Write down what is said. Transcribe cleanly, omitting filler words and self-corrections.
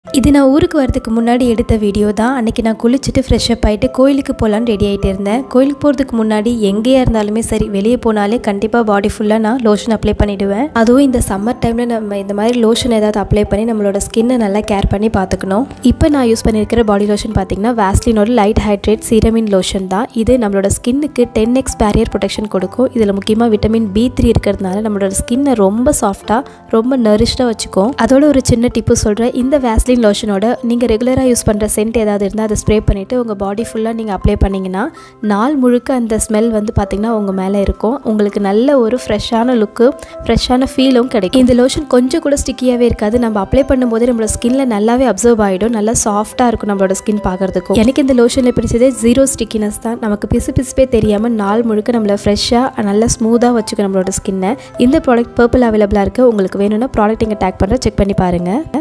இது நான் ஊருக்கு வரதுக்கு முன்னாடி எடுத்த வீடியோ தான். அன்றைக்கி நான் குளிச்சுட்டு ஃப்ரெஷ் அப் ஆகிட்டு கோயிலுக்கு போகலான்னு ரெடி ஆகிட்டு இருந்தேன். கோயிலுக்கு போகிறதுக்கு முன்னாடி எங்கேயா இருந்தாலுமே சரி, வெளியே போனாலே கண்டிப்பாக பாடி ஃபுல்லாக நான் லோஷன் அப்ளை பண்ணிவிடுவேன். அதுவும் இந்த சம்மர் டைமில் நம்ம இந்த மாதிரி லோஷன் ஏதாவது அப்ளை பண்ணி நம்மளோட ஸ்கின்னை நல்லா கேர் பண்ணி பார்த்துக்கணும். இப்போ நான் யூஸ் பண்ணியிருக்கிற பாடி லோஷன் பார்த்திங்கன்னா வேஸ்லினோட லைட் ஹைட்ரேட் சீரமின் லோஷன் தான். இது நம்மளோட ஸ்கின்னுக்கு 10x பேரியர் ப்ரொடெக்ஷன் கொடுக்கும். இதில் முக்கியமாக விட்டமின் B3 இருக்கிறதுனால நம்மளோட ஸ்கின்னை ரொம்ப சாஃப்டாக ரொம்ப நரிஷ்டாக வச்சுக்கும். அதோட ஒரு சின்ன டிப்பு சொல்கிறேன். இந்த வேஸ்லின் லோஷனோட நீங்கள் ரெகுலராக யூஸ் பண்ணுற சென்ட் ஏதாவது இருந்தால் அதை ஸ்ப்ரே பண்ணிவிட்டு உங்கள் பாடி ஃபுல்லாக நீங்கள் அப்ளை பண்ணிங்கன்னா நாள் முழுக்க அந்த ஸ்மெல் வந்து பார்த்திங்கன்னா உங்கள் மேலே இருக்கும். உங்களுக்கு நல்ல ஒரு ஃப்ரெஷ்ஷான லுக்கு, ஃப்ரெஷ்ஷான ஃபீலும் கிடைக்கும். இந்த லோஷன் கொஞ்சம் கூட ஸ்டிக்கியாகவே இருக்காது. நம்ம அப்ளை பண்ணும்போது நம்மளோட ஸ்கின்ல நல்லாவே அப்சர்வ் ஆகிடும். நல்லா சாஃப்டாக இருக்கும் நம்மளோட ஸ்கின் பார்க்குறதுக்கும். எனக்கு இந்த லோஷனில் பிடிச்சதே 0 ஸ்டிக்கினஸ் தான். நமக்கு பிசுப்பே தெரியாமல் நாள் முழுக்க நம்மளை ஃப்ரெஷ்ஷாக நல்லா ஸ்மூத்தாக வச்சுக்கும் நம்மளோட ஸ்கின்னை. இந்த ப்ராடக்ட் பர்பிள் அவைலபிளாக இருக்குது. உங்களுக்கு வேணும்னா ப்ராடக்ட் இங்கே டேக் பண்ணுற செக் பண்ணி பாருங்கள்.